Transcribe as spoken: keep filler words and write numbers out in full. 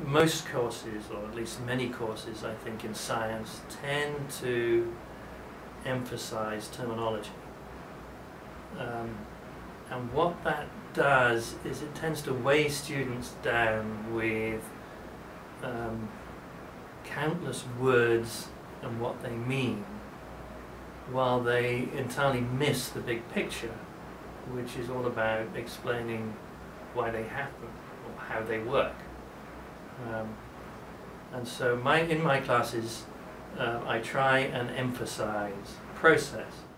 most courses, or at least many courses, I think, in science tend to emphasize terminology. Um, and what that does is it tends to weigh students down with um, countless words and what they mean, while they entirely miss the big picture, which is all about explaining why they happen or how they work. Um, and so my, in my classes, uh, I try and emphasize process.